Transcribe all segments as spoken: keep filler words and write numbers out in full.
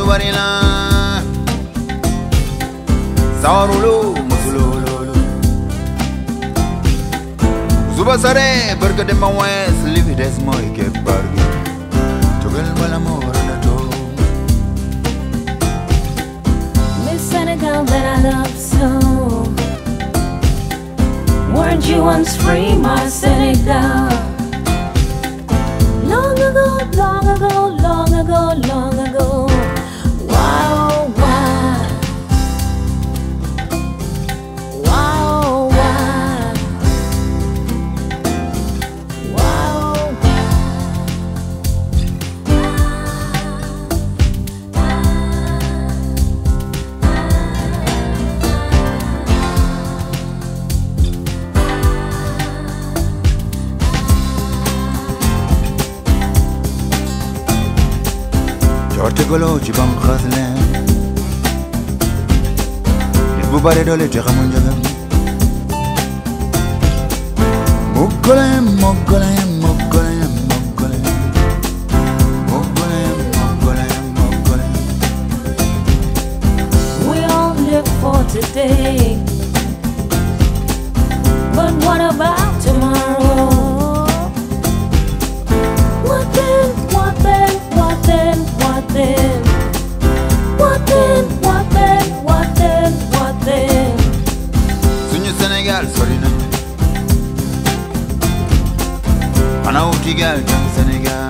barila Sarulo musulolo Zuba sare berga de mawes live des moy ke bargi Togel bala mora to Miss Senegal that I love so Weren't you once free, my Senegal? Long ago, long ago, long ago, long ago. Why, oh, why? Why, oh, why? Why, oh, Ortegolo jibam khazle Ibu bare dole te khamun jagam Mokole mokole mokole mokole Mokole mokole mokole we all live for today. But what about tomorrow? What then, what then, what then, what then? What then, what then, what then, what then? Sunyu Senegal sorry na Ana utigal jam Senegal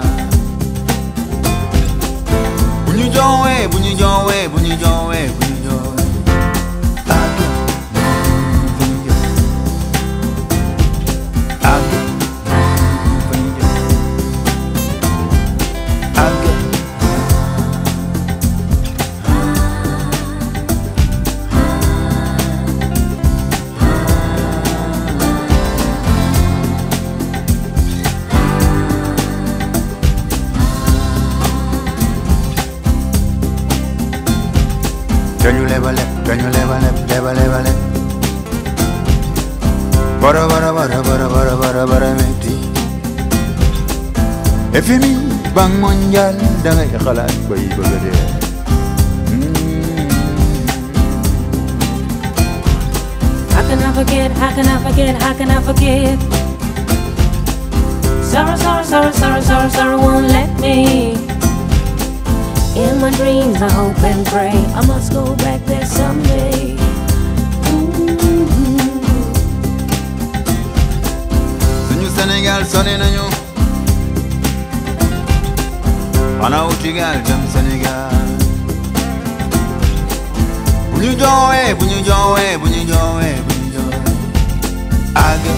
Bunyu jowe bunyu jowe bunyu jowe bunyu jowe Aga bunyu jowe Aga bunyu jowe Aga Can you level up? Can you level up? Level, level up. Bara, bara, bara, bara, bara, bara, bara, meti. Efimi bang mondial dangay khalat bay bagade. How can I forget? How can I forget? How can I forget? Sorrow, sorrow, sorrow, sorrow, sorrow, sorrow won't let me. In my dreams I hope and pray I must go back there someday. Sunyu Senegal sonne nañu Ana utigal jam Senegal Bunyu jowe bunyu jowe bunyu jowe bunyu jowe Aga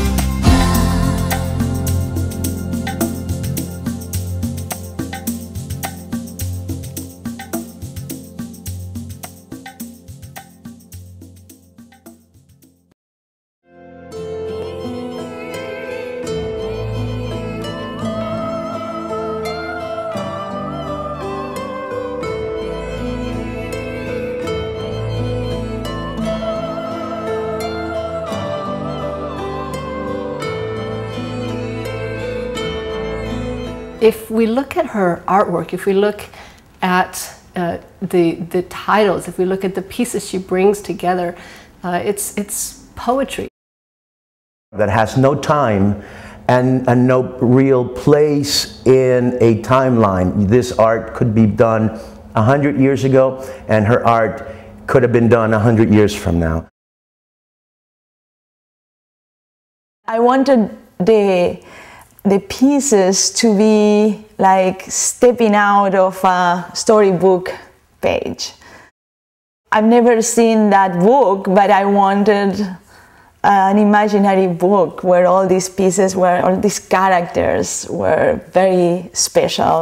If we look at her artwork, if we look at uh, the, the titles, if we look at the pieces she brings together, uh, it's, it's poetry. That has no time and, and no real place in a timeline. This art could be done a hundred years ago, and her art could have been done a hundred years from now. I wanted the the pieces to be like stepping out of a storybook page. I've never seen that book, but I wanted an imaginary book where all these pieces, where all these characters were very special.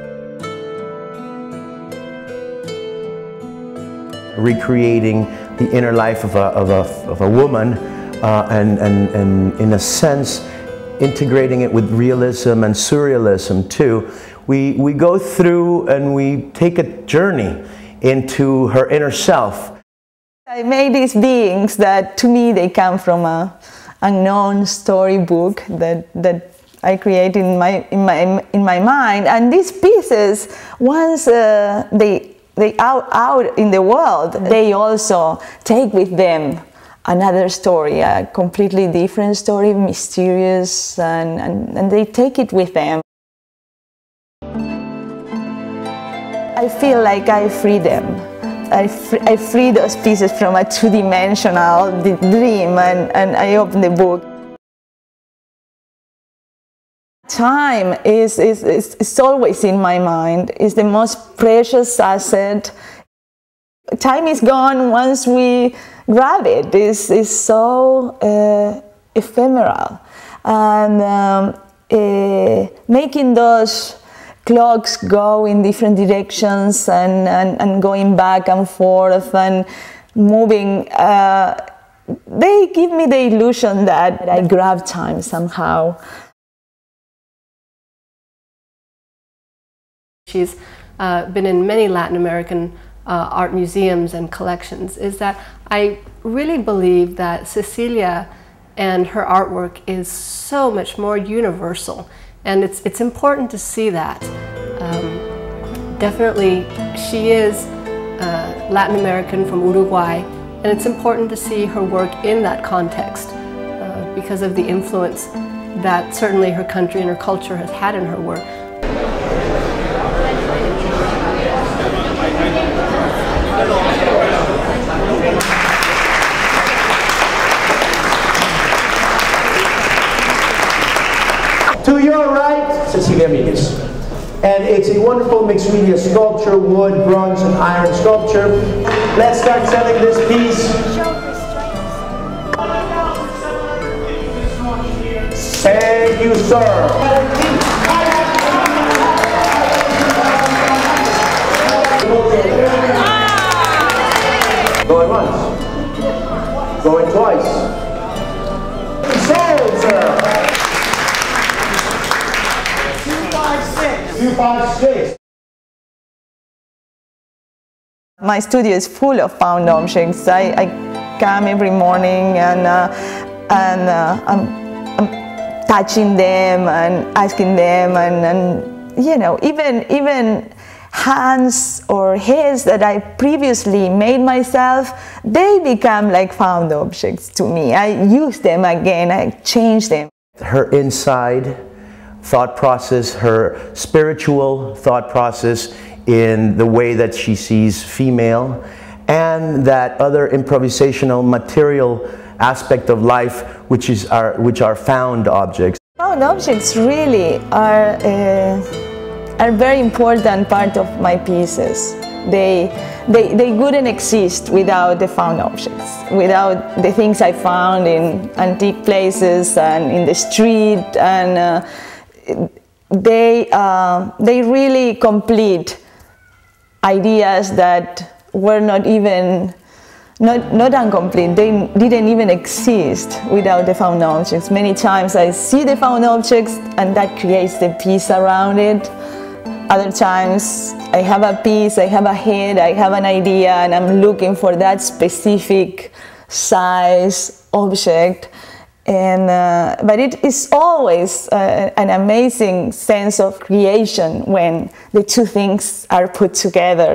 Recreating the inner life of a, of a, of a woman uh, and, and, and in a sense integrating it with realism and surrealism too. We, we go through and we take a journey into her inner self. I made these beings that to me they come from a unknown storybook that, that I created in my, in, my, in my mind, and these pieces, once uh, they they out, out in the world, they also take with them another story, a completely different story, mysterious, and, and, and they take it with them. I feel like I free them. I, fr I free those pieces from a two-dimensional dream, and, and I open the book. Time is, is, is, is always in my mind. It's the most precious asset. Time is gone once we grab it. It's, it's so uh, ephemeral. And um, uh, making those clocks go in different directions and, and, and going back and forth and moving, uh, they give me the illusion that I grab time somehow. She's uh, been in many Latin American uh, art museums and collections, is that I really believe that Cecilia and her artwork is so much more universal, and it's, it's important to see that. Um, definitely she is uh, Latin American from Uruguay, and it's important to see her work in that context uh, because of the influence that certainly her country and her culture has had in her work. To your right, Cecilia Miguez. And it's a wonderful mixed media sculpture, wood, bronze, and iron sculpture. Let's start selling this piece. Thank you, sir. Going once. Going twice. Sold, sir. two five six. My studio is full of found objects. I, I come every morning and, uh, and uh, I'm, I'm touching them and asking them, and, and you know, even, even hands or hairs that I previously made myself, they become like found objects to me. I use them again, I change them. Her inside thought process, her spiritual thought process in the way that she sees female, and that other improvisational material aspect of life, which is our, which are found objects. Found objects really are uh, are a very important part of my pieces. They, they, they couldn't exist without the found objects, without the things I found in antique places and in the street, and uh, They, uh, they really complete ideas that were not even, not, not incomplete, they didn't even exist without the found objects. Many times I see the found objects and that creates the piece around it. Other times I have a piece, I have a head, I have an idea, and I'm looking for that specific size object. And, uh, but it is always uh, an amazing sense of creation when the two things are put together.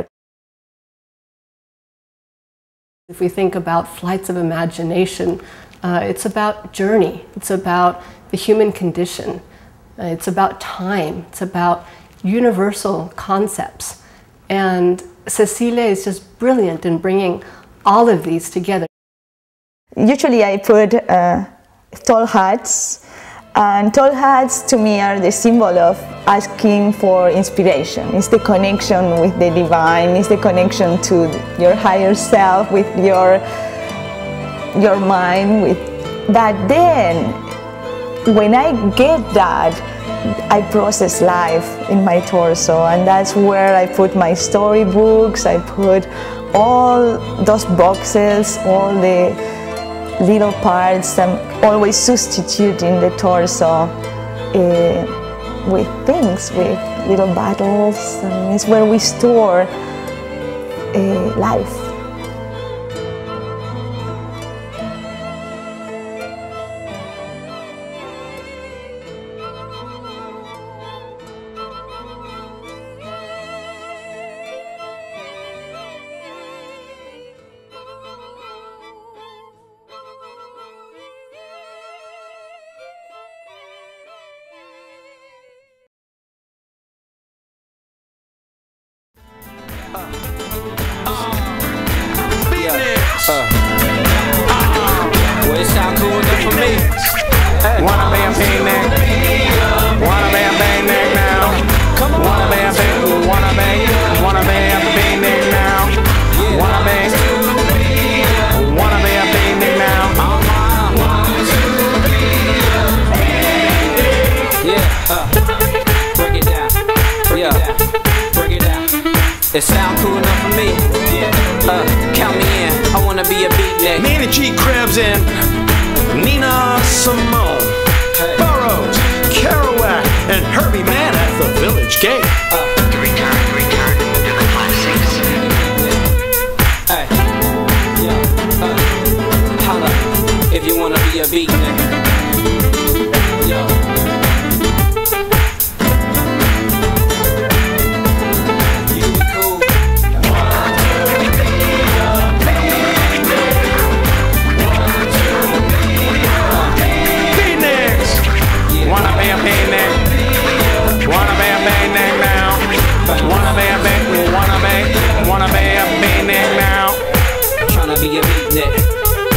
If we think about flights of imagination, uh, it's about journey, it's about the human condition, uh, it's about time, it's about universal concepts. And Cecilia is just brilliant in bringing all of these together. Usually I put uh, tall hats, and tall hats to me are the symbol of asking for inspiration. It's the connection with the divine, it's the connection to your higher self, with your, your mind. With, but then, when I get that, I process life in my torso, and that's where I put my storybooks, I put all those boxes, all the little parts. I'm always substituting the torso uh, with things, with little bottles, and it's where we store uh, life. Uh. Well, it sound cool enough for me. Hey. Wanna be a picnic? Wanna be a picnic now? Come on. Wanna be a picnic? Wanna be? Wanna be a picnic now? Yeah. Wanna be? Wanna be a picnic now? Yeah. Uh. Break it down. Break yeah. it down. Break it down. It sound cool enough for me. Yeah. Uh. Count me in. I wanna be a beatnik. Manny G. Krebs and Nina Simone, hey. Burroughs, Kerouac, and Herbie Mann at the Village Gate. Uh, to return, to return to the classics. Hey, yeah, uh, holla, if you wanna be a beatnik. Yo. Wanna be a picnic? Wanna be a picnic now? Wanna be a picnic? Wanna be? Wanna be a picnic now? Tryna be a beatnik.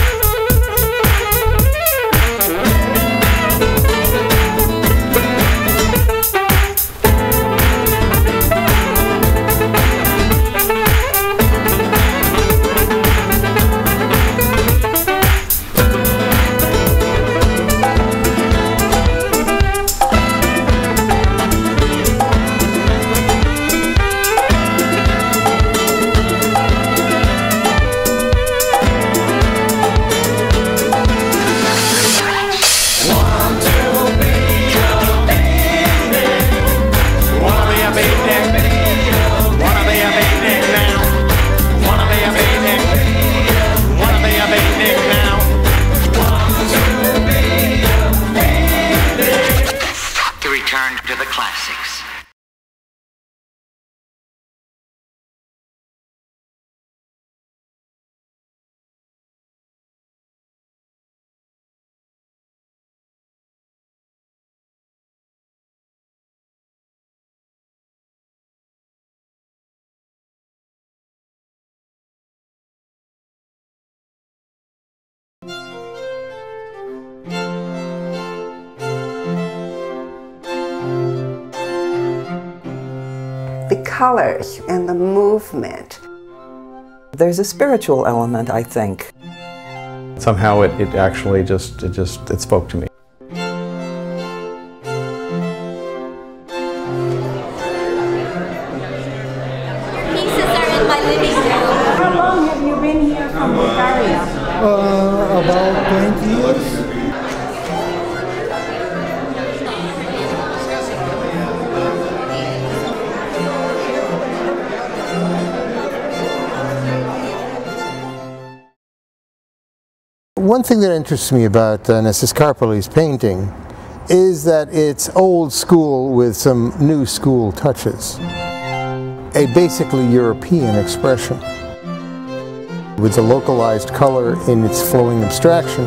The colors and the movement. There's a spiritual element, I think. Somehow it, it actually just, it just, it spoke to me. Pieces are in my living room. How long have you been here from Bulgaria? Uh, about twenty years. One thing that interests me about uh, Nessus Karpeles' painting is that it's old school with some new school touches. A basically European expression with a localized color in its flowing abstraction.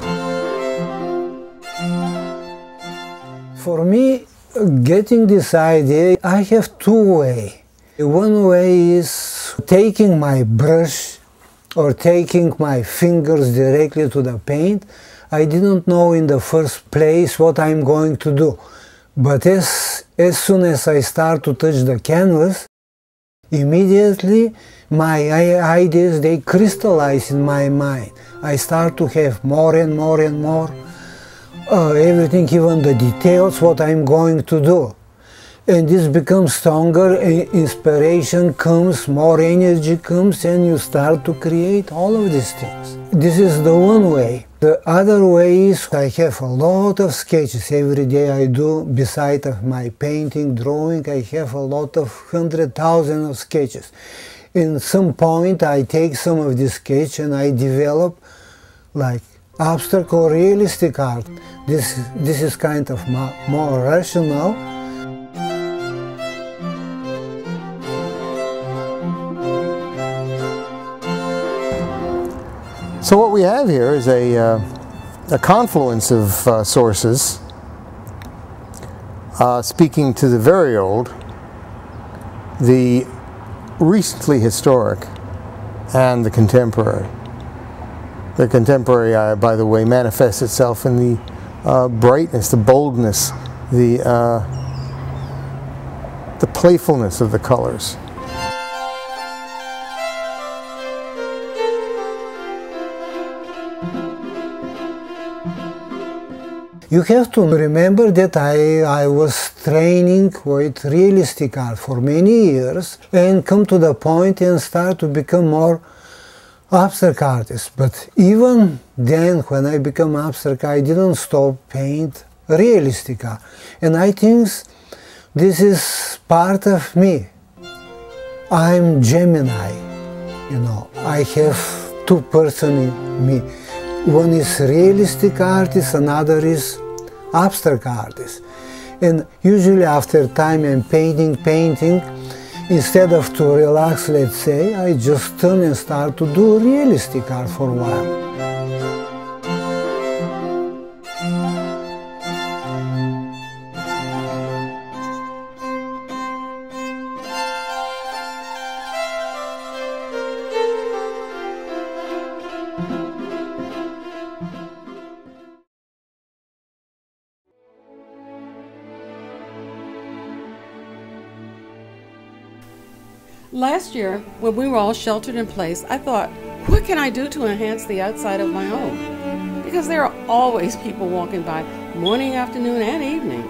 For me, getting this idea, I have two ways. One way is taking my brush or taking my fingers directly to the paint. I didn't know in the first place what I'm going to do. But as, as soon as I start to touch the canvas, immediately my ideas, they crystallize in my mind. I start to have more and more and more, uh, everything, even the details, what I'm going to do. And this becomes stronger, inspiration comes, more energy comes, and you start to create all of these things. This is the one way. The other way is I have a lot of sketches. Every day I do, beside of my painting, drawing, I have a lot of hundred thousand of sketches. In some point I take some of these sketches and I develop like abstract or realistic art. This, this is kind of more rational. So what we have here is a, uh, a confluence of uh, sources uh, speaking to the very old, the recently historic, and the contemporary. The contemporary eye, by the way, manifests itself in the uh, brightness, the boldness, the, uh, the playfulness of the colors. You have to remember that I, I was training with realistic art for many years and come to the point and start to become more abstract artist. But even then, when I become abstract, I didn't stop paint realistic art. And I think this is part of me. I'm Gemini, you know. I have two persons in me. One is realistic artist, another is abstract artist. And usually after time I'm painting, painting, instead of to relax, let's say, I just turn and start to do realistic art for a while. Last year, when we were all sheltered in place, I thought, what can I do to enhance the outside of my home? Because there are always people walking by, morning, afternoon, and evening.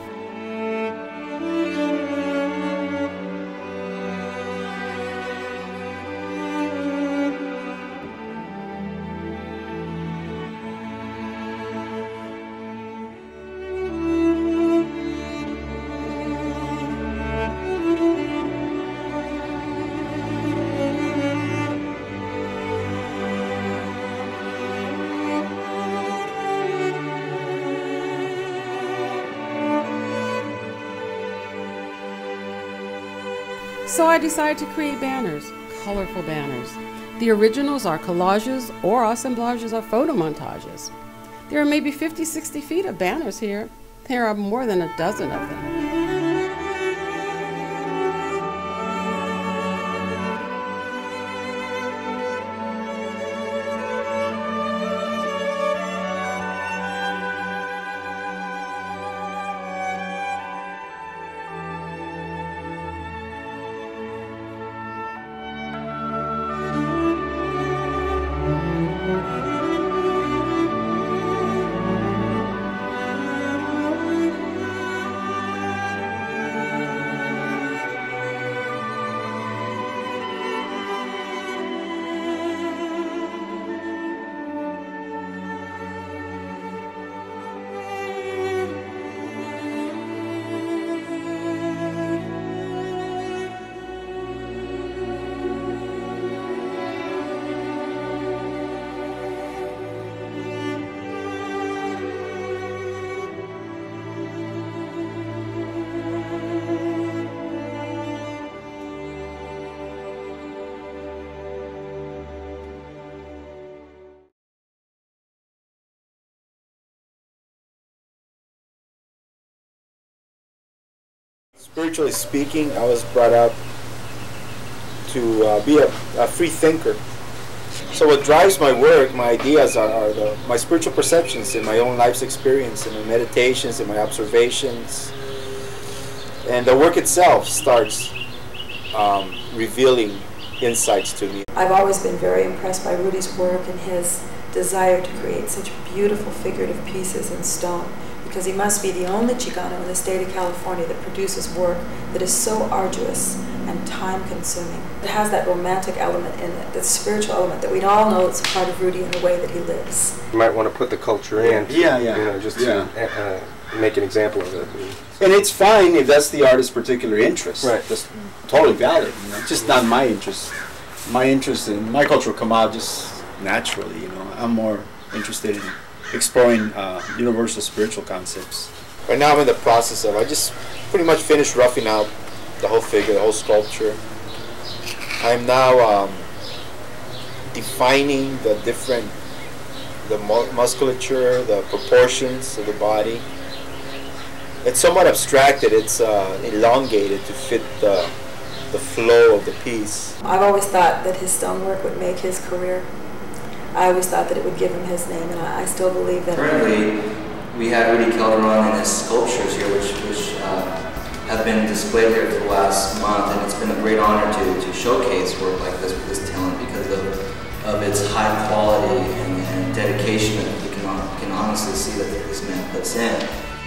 So I decided to create banners, colorful banners. The originals are collages or assemblages of photo montages. There are maybe fifty, sixty feet of banners here. There are more than a dozen of them. Spiritually speaking, I was brought up to uh, be a, a free thinker. So what drives my work, my ideas are, are the, my spiritual perceptions in my own life's experience, in my meditations, in my observations. And the work itself starts um, revealing insights to me. I've always been very impressed by Rudy's work and his desire to create such beautiful figurative pieces in stone, because he must be the only Chicano in the state of California that produces work that is so arduous and time-consuming. It has that romantic element in it, that spiritual element that we all know is a part of Rudy in the way that he lives. You might want to put the culture in, yeah, yeah, you know, just yeah. to uh, make an example of it. And it's fine if that's the artist's particular interest. Right. That's totally valid. You know? It's just not my interest. My interest in my culture will come out just naturally. You know, I'm more interested in exploring uh, universal spiritual concepts. Right now I'm in the process of, I just pretty much finished roughing out the whole figure, the whole sculpture. I'm now um, defining the different, the mu musculature, the proportions of the body. It's somewhat abstracted, it's uh, elongated to fit the, the flow of the piece. I've always thought that his stonework would make his career. I always thought that it would give him his name, and I, I still believe that. Currently, we have Rudy Calderon and his sculptures here, which, which uh, have been displayed here for the last month, and it's been a great honor to, to showcase work like this with this talent because of, of its high quality and, and dedication that you can, can honestly see that this man puts in.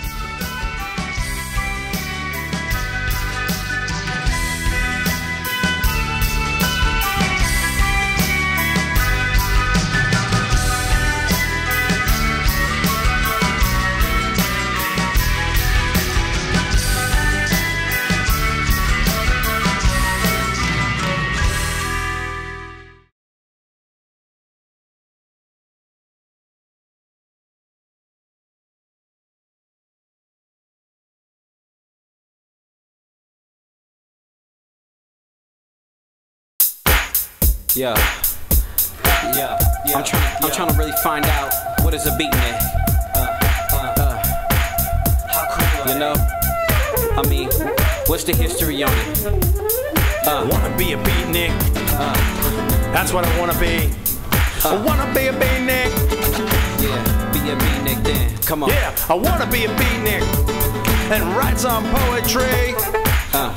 Yeah, yeah, yeah. I'm trying. I'm trying to really find out what is a beatnik. Uh, uh, uh. How cool, you know? I mean, what's the history on it? Uh, I wanna be a beatnik. Uh, That's what I wanna be. Uh, I wanna be a beatnik. Yeah, be a beatnik then. Come on. Yeah, I wanna be a beatnik and write some poetry. Uh.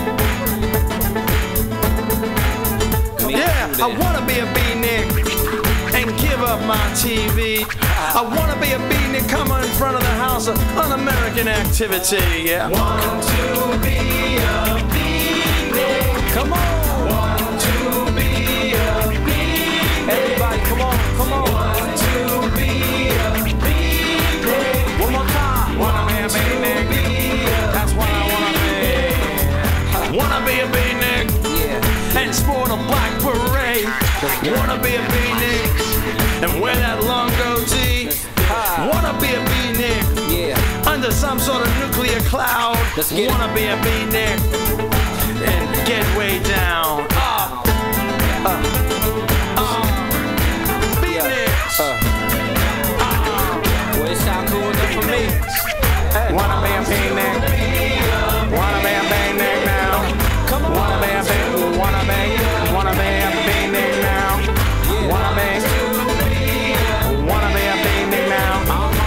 Yeah, I wanna be a beatnik and give up my T V. I wanna be a beatnik coming in front of the House of Un-American Activity. Yeah. Want to be a beatnik. Come on. Want to be a beatnik. Everybody, come on, come on. Want to be a beatnik. One more time. Wanna be a beatnik. That's what I wanna be. Wanna be a beatnik. And sport a black beret. Wanna be a beatnik and wear that long goatee. Wanna be a beatnik under some sort of nuclear cloud. Wanna be a beatnik and get way down. Up, up, up. Beatniks. Well, it sound cool enough for me. Hey. Wanna be a beatnik? Wanna be a beatnik now? Come on. Wanna be a beatnik? Wanna be? Wanna be a beatnik now? Wanna be? Wanna be a beatnik now?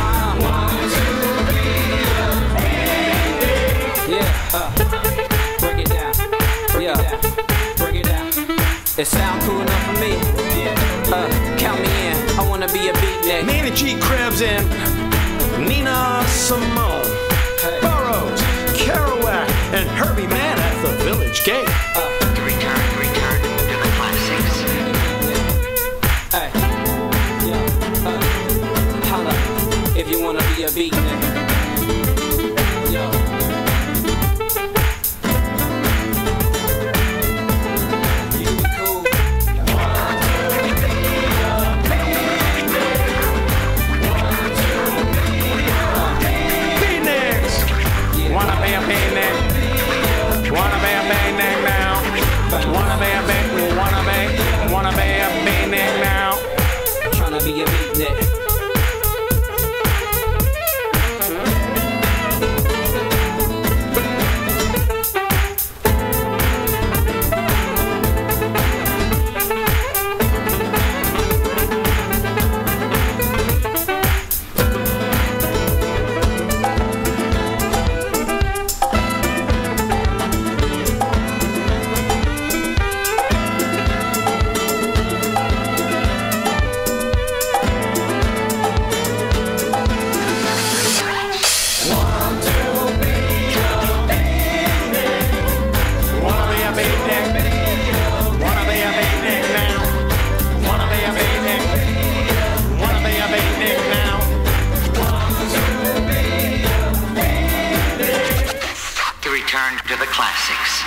Yeah. Uh, break it down. Break yeah. it down. Break it down. It sound cool enough for me. Uh, count me in. I wanna be a beatnik. Nina G. Krebs and Nina Simone. Hey. Burroughs, Kerouac, and Herbie Mann at the Village Gate. Uh, return, return to the classics. Hey, yeah, uh, holla, if you wanna be a beatnik. Yo. You can be cool. Beatniks! Yeah. Wanna be a beatnik? Wanna be a beatnik now? Wanna be a beatnik? Wanna be? Wanna be a beatnik now? Tryna be a beatnik. To the classics.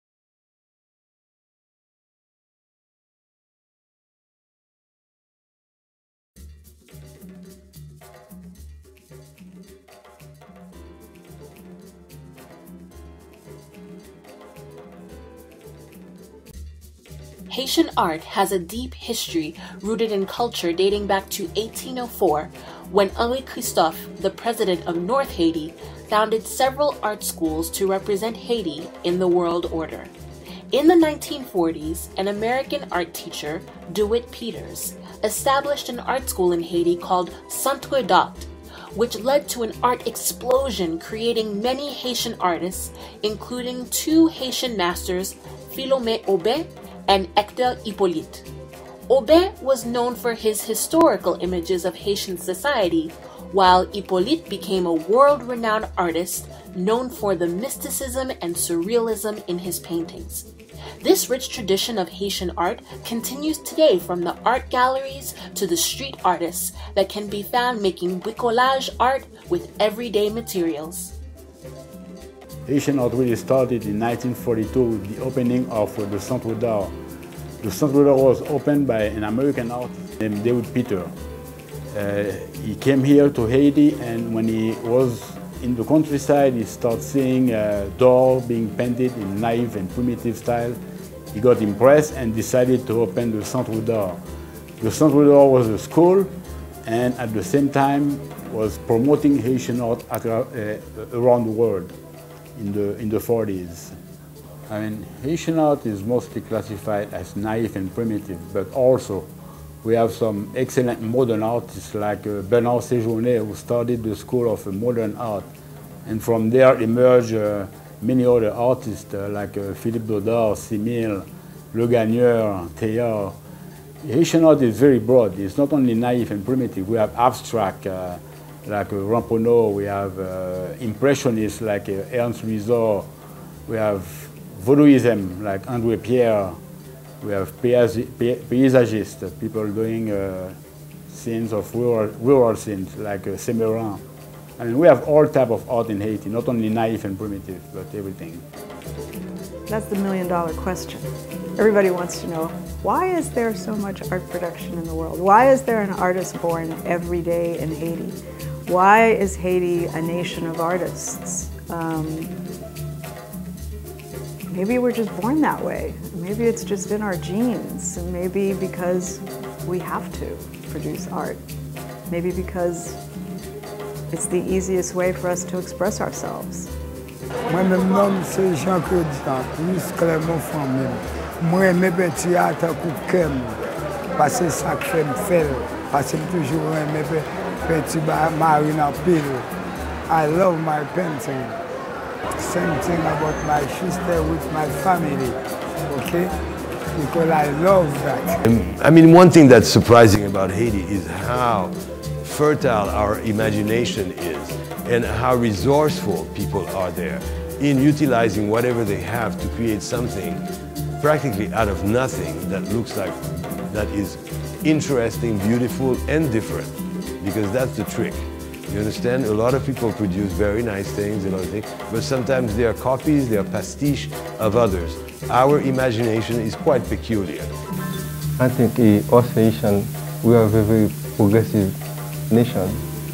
Haitian art has a deep history rooted in culture dating back to eighteen oh four, when Henri Christophe, the president of North Haiti, founded several art schools to represent Haiti in the world order. In the nineteen forties, an American art teacher, DeWitt Peters, established an art school in Haiti called Centre d'Art, which led to an art explosion, creating many Haitian artists, including two Haitian masters, Philomé Aubin and Hector Hippolyte. Aubin was known for his historical images of Haitian society, while Hippolyte became a world-renowned artist known for the mysticism and surrealism in his paintings. This rich tradition of Haitian art continues today, from the art galleries to the street artists that can be found making bricolage art with everyday materials. Haitian art really started in nineteen forty-two with the opening of the Centre d'Art. The Centre d'Art was opened by an American artist named David Peter. Uh, he came here to Haiti, and when he was in the countryside, he started seeing uh, doors being painted in naive and primitive style. He got impressed and decided to open the Centre d'Art. The Centre d'Art was a school, and at the same time was promoting Haitian art at, uh, around the world in the, in the forties. I mean, Haitian art is mostly classified as naive and primitive, but also we have some excellent modern artists like uh, Bernard Séjourné, who started the School of uh, Modern Art. And from there emerged uh, many other artists uh, like uh, Philippe Dodard, Simil, Le Gagneur, Théard. Haitian art is very broad. It's not only naive and primitive. We have abstract uh, like uh, Ramponneau, we have uh, impressionists like uh, Ernst Luisor, we have Vaudouism like André Pierre, we have paysagistes, people doing uh, scenes of rural, rural scenes like uh, Semerin. I mean, we have all type of art in Haiti, not only naive and primitive, but everything. That's the million dollar question. Everybody wants to know, why is there so much art production in the world? Why is there an artist born every day in Haiti? Why is Haiti a nation of artists? Um, maybe we're just born that way. Maybe it's just in our genes. And maybe because we have to produce art. Maybe because it's the easiest way for us to express ourselves. Moi-même, nom c'est Jacquil Constant, muscle mon famille. Moi, mes petits arts pour cœur, parce que ça fait me faire, parce que toujours mes petits marines en pile. I love my painting. Same thing about my sister with my family, okay? Because I love that. I mean, one thing that's surprising about Haiti is how fertile our imagination is and how resourceful people are there in utilizing whatever they have to create something practically out of nothing that looks like, that is interesting, beautiful, and different, because that's the trick. You understand? A lot of people produce very nice things and other things, but sometimes they are copies, they are pastiche of others. Our imagination is quite peculiar. I think uh, us Haitians, we are a very progressive nation.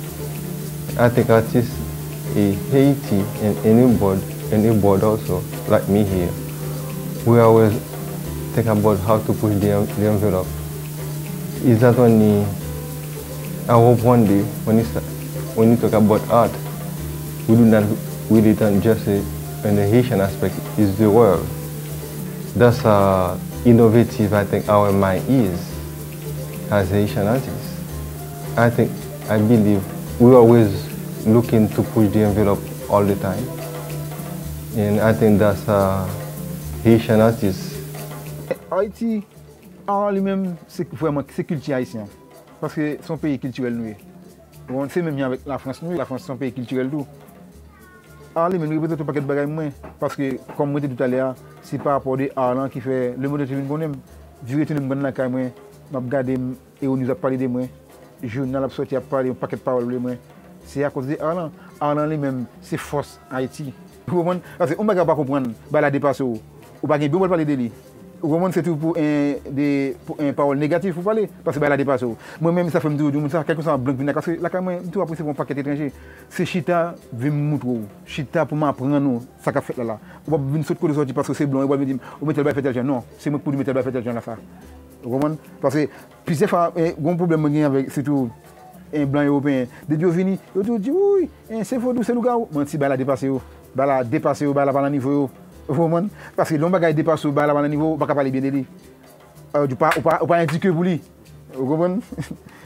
I think artists in Haiti and anybody, anybody also, like me here, we always think about how to push the, the envelope. Is that only, I hope one day, when you, when you talk about art, we do not really don't just say in the Haitian aspect, is the world. That's uh, innovative, I think, our mind is as Haitian artists. I think, I believe, we're always looking to push the envelope all the time. And I think that's uh, Haitian artists. Haïti, en lui-même, c'est vraiment c'est culture haïtienne. Parce que son pays culturel nous. On sait même bien avec la France, nous, la France c'est un pays culturel tout. En lui-même, il représente un paquet de bagages moins. Parce que, comme je disais tout à l'heure, c'est par rapport à Arlan qui fait le mot de télévision qu'on aime. Je retourne dans la caille, je regarde et on nous a parlé de moi. Le journal a sorti à parler, un paquet de paroles de moi. C'est à cause de Arlan. Arlan lui-même, c'est force Haïti. Parce qu'on ne peut pas comprendre, bah, la dépasse. Ou pas bien parler de lui. C'est tout pour un, des, pour un parole négative pour parler, parce que bah, la dépasse. Moi-même, ça fait me dire, ça quelque chose en blanc, parce que la caméra, tout après, c'est un paquet étranger. C'est Chita, veut me montrer. Chita pour m'apprendre, ça qu'a fait là. On va venir sauter de sortir parce que c'est blanc, on va me dire, on met le bas fait tel genre. Non, c'est moi pour mettre le bas fait tel genre là. Vous comprenez? Parce que, puis c'est un gros problème avec, surtout, un blanc européen. Des dieux venus, ils te disent, oui, c'est faux, c'est le gars. Mais si bah, la dépasse, bah, la dépasse, bah, la pas niveau. Vraiment, parce que l'on bagaille dépasse au niveau, pas capable bien de lui. Ou pas ou pas indiqué pour lui. Vous comprenez?